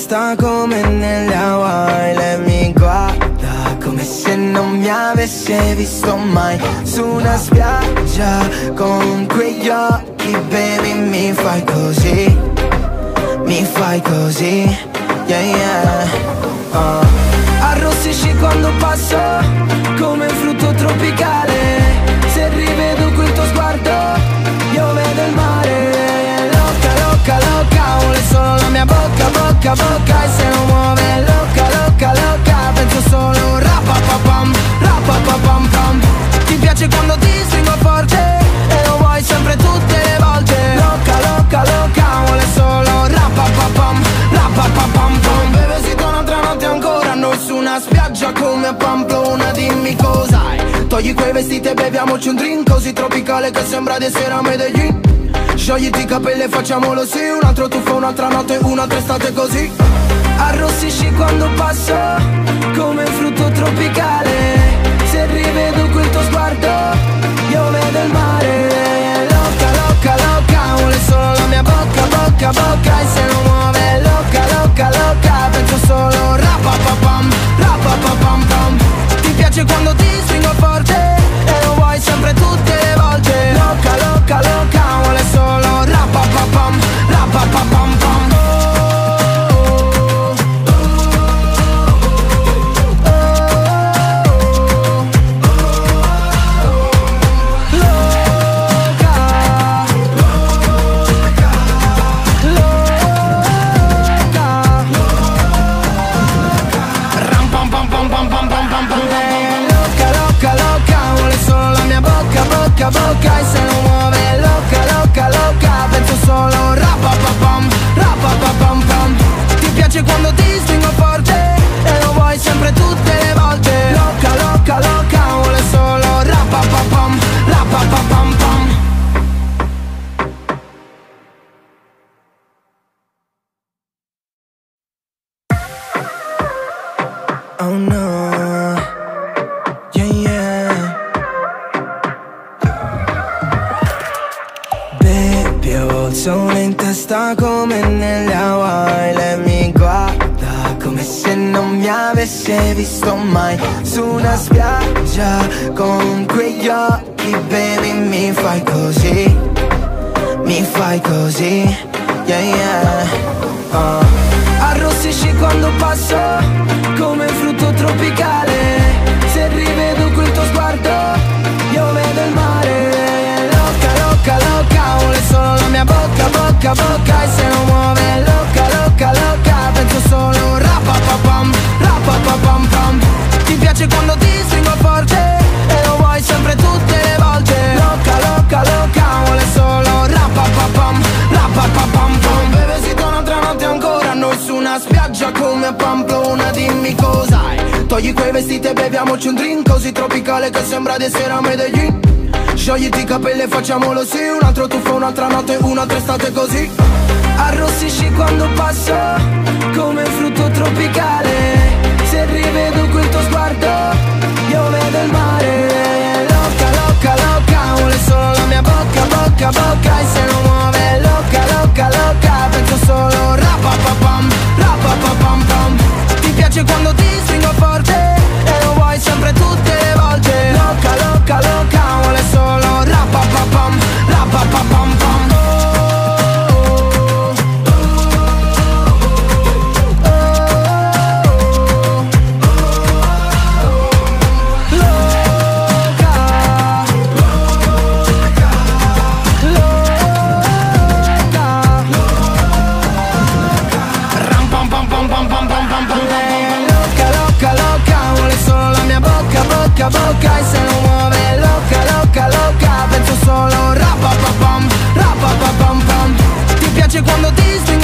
testa come nelle Hawaii. Lei mi guarda come se non mi avesse visto mai. Su una spiaggia con quegli occhi, baby, mi fai così, mi fai così, yeah yeah. Arrossisci quando passo come un frutto tropicale. Se rivedo quel tuo sguardo io vedo il mare. Loca, loca, loca, vuole solo la mia bocca, bocca, bocca. E se non muove loca, loca, loca, penso solo rapapapam, rapapapam pam. Ti piace quando ti stringo forte e lo vuoi sempre tutte le volte. Loca, loca, loca, vuole solo rapapapam, rapapapam pam. Beve si torna un'altra notte ancora, noi su una spiaggia come a Pamplona. Dimmi cos'hai, togli quei vestiti e beviamoci un drink così tropicale che sembra di essere a Medellin. Sciogliti i capelli e facciamolo sì, un altro tuffo, un'altra notte, un'altra estate così. Arrossisci quando passo come un frutto tropicale. Se rivedo quel tuo sguardo io vedo il mare. Loca, loca, loca, vuole solo la mia bocca, bocca, bocca. E se non muove loca, loca, loca, penso solo rapapapam, rapapapam pam. Ti piace quando ti stringo forte e lo vuoi sempre tutte le volte. Loca, loca, loca, vuole solo rapapapam, rapapapam pam. Bocca, bocca, e se non muove loca, loca, loca, penso solo rapapapam, rapapapam pam. Ti piace quando ti stringo forte e lo vuoi sempre tutte le volte. Loca, loca, loca, vuole solo rapapapam, rapapapam pam. Oh no, yeah yeah. Baby, ho il sole in testa come nelle Hawaii. Lei mi guarda come se non mi avesse visto mai. Su una spiaggia con quegli occhi, baby, mi fai così, mi fai così, yeah yeah. Arrossisci quando passo come un frutto tropicale. Se rivedo quel tuo sguardo io vedo il mare. Loca, loca, loca, vuole solo la mia bocca, bocca, bocca. E se non muove loca, loca, loca, penso solo rapapapam, rapapapam pam. Ti piace quando ti stringo forte e lo vuoi sempre tutte le volte. Loca, loca, loca, vuole solo rapapapam, rapapapam pam. Beve si torna un'altra notte ancora, noi su una spiaggia come a Pamplona. Dimmi cos'hai, togli quei vestiti e beviamoci un drink così tropicale che sembra di essere a Medellin. Sciogliti i capelli e facciamolo sì, un altro tuffo, un'altra notte, un'altra estate così. Arrossisci quando passo come un frutto tropicale. Se rivedo quel tuo sguardo io vedo il mare. Loca, loca, loca, vuole solo la mia bocca, bocca, bocca. E se non muove loca, loca, loca, penso solo rapapapam, rapapapam pam. Ti piace quando ti stringo forte e lo vuoi sempre tutte le volte. Loca, loca, loca, vuole solo rapapapam, rapapapam pam. Bocca, bocca, e se non muove loca, loca, loca, penso solo rapapapam, rapapapam pam. Ti piace quando ti stringo